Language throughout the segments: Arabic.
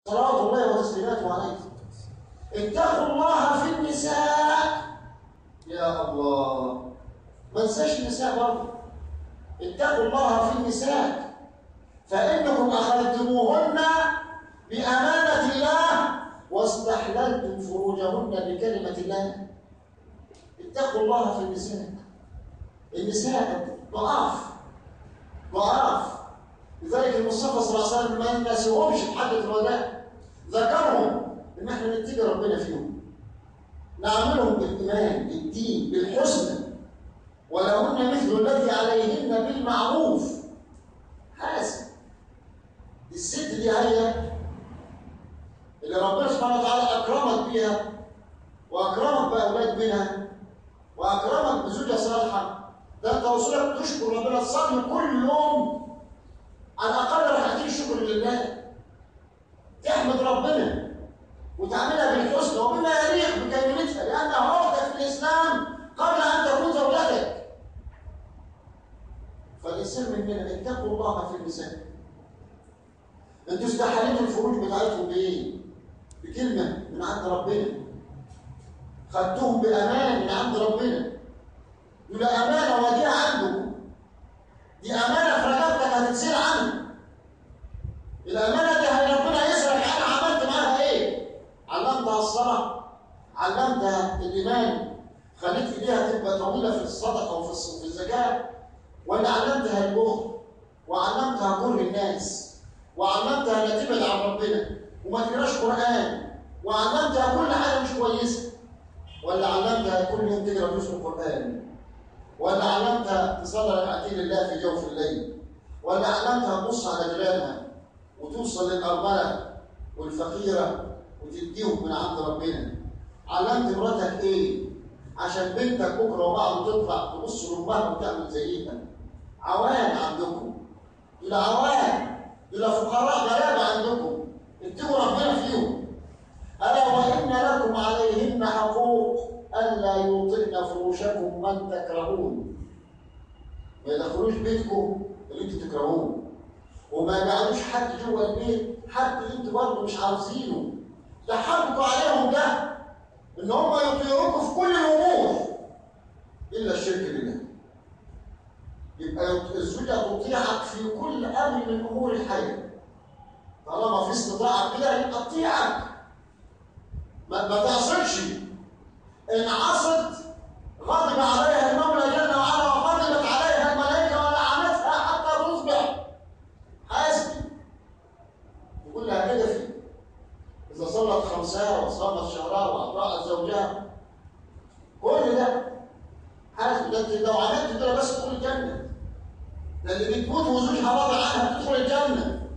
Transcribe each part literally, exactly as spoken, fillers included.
صلوات الله وتسليماته عليه. اتقوا الله في النساء. يا الله، ما ننساش النساء برضه. اتقوا الله في النساء فإنكم أخذتموهن بأمانة الله واستحللتم فروجهن بكلمة الله. اتقوا الله في النساء. النساء ضعاف ضعاف، لذلك المصطفى صلى الله عليه وسلم ما نسيهمش في حجة الوداع، ذكرهم ان احنا نتقي ربنا فيهم، نعملهم بالايمان بالدين بالحسنى، ولهن مثل الذي عليهن بالمعروف. حاسب الست دي هي اللي ربنا سبحانه وتعالى اكرمك بيها واكرمك باولاد منها واكرمك بزوجه صالحه. ده انت وصولك تشكر ربنا، تصلي كل يوم على الاقل ركعتين الشكر لله، تحمد ربنا وتعملها بالحسنى وبما يليق بكلمتها، لانها اختك في الاسلام قبل ان تكون زوجتك. فالانسان مننا اتقوا الله في النساء. انتوا استحليتوا الفروج بتاعتهم بايه؟ بكلمه من عند ربنا، خدتوهم بامان من عند ربنا. دول امانه وديعه عندكم، دي امانه في رقبتك هتتسال عنها. الامانه دي هي ربنا يسالك عنها، عملت معاها ايه؟ علمتها الصلاه، علمتها الايمان، خليت ايديها تبقى طويله في الصدقه وفي الزكاه، ولا علمتها البخل وعلمتها كره الناس وعلمتها لا تبعد عن ربنا وما تقراش قران وعلمتها كل حاجه مش كويسه، ولا علمتها كل يوم تقرا جزء القران، ولا علمتها تصلي ركعتين لله في جوف الليل، ولا علمتها تبص على جيرانها وتوصل للارمله والفقيره وتديهم من عند ربنا. علمت مراتك ايه عشان بنتك بكره وبعض تطلع تبص لامها وتعمل زيها؟ عوان عندكم، دول عوان، دول فقراء غلابه عندكم، اتقوا ربنا فيهم. الا وان لكم عليهن حقوق الا يوطئن فروشكم من تكرهون. ما يدخلوش بيتكم اللي انتوا تكرهوه، وما يجعلوش حد جوه البيت حد انتوا برضه مش عاوزينه. ده حقكم عليهم ده ان هم يطيعوكم في كل الامور الا الشرك بالله. يبقى الزوجه تطيعك في كل امر من امور الحياه، طالما في استطاعه كده يبقى تطيعك، ما, ما تعصيش. ان عصت غضب عليها المولى جل وعلا وغضبت عليها الملائكه ولعنتها حتى تصبح. حاسبي يقول لها كده في اذا صلت خمسها وصامت شهرها واطاعت زوجها، كل ده حاسبي. ده انت لو عملت كده بس تدخل الجنه. ده اللي بتموت وزوجها راضي عنها تدخل الجنه.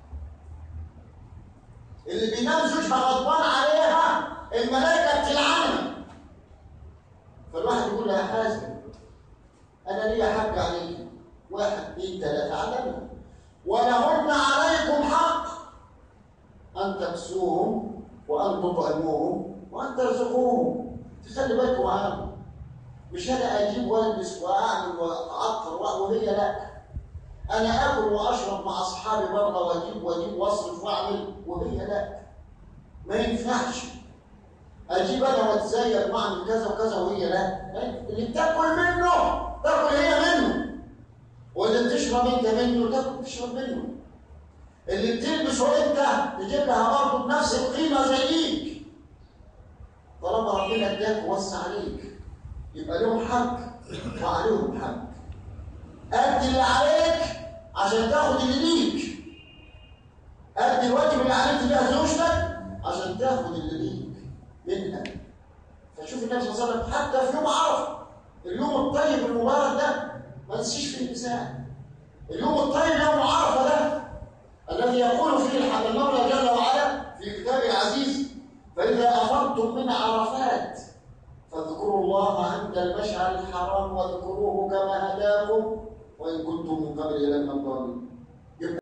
اللي بينام زوجها غضبان عليها الملائكه بتلعنها. فالواحد يقول لها حازم انا ليا حق عليك، واحد اثنين ثلاثه علمنا، ولهن عليكم حق ان تكسوهم وان تطعموهم وان ترزقوهم. تخلي بالكم معاهم، مش انا اجيب والبس واعمل واعطر وهي لا، انا اكل واشرب مع اصحابي بره واجيب واجيب واصرف واعمل وهي لا. ما ينفعش اجيب انا واتزين واعمل كذا وكذا وهي لا. اللي بتاكل منه تاكل هي منه، واللي بتشرب انت منه تاكل تشرب منه، اللي بتلبسه انت تجيب لها برضه بنفس القيمه زيك. طالما ربنا اداك ووسع عليك يبقى لهم حق وعليهم حق. ادي اللي عليك عشان تاخد اللي ليك، ادي الواجب اللي عليك تجاه زوجتك عشان تاخد اللي ليك منها. فشوف النبي صلى الله عليه وسلم حتى في يوم عرفه، اليوم الطيب المبارك ده ما تنسيش فيه النساء. اليوم الطيب يوم عرفه ده الذي يقول فيه المولى جل وعلا في كتابه العزيز: فإذا أفضتم من عرفات فاذكروا الله عند المشعر الحرام واذكروه كما هداكم وإن كنتم من قبل لمن الضالين.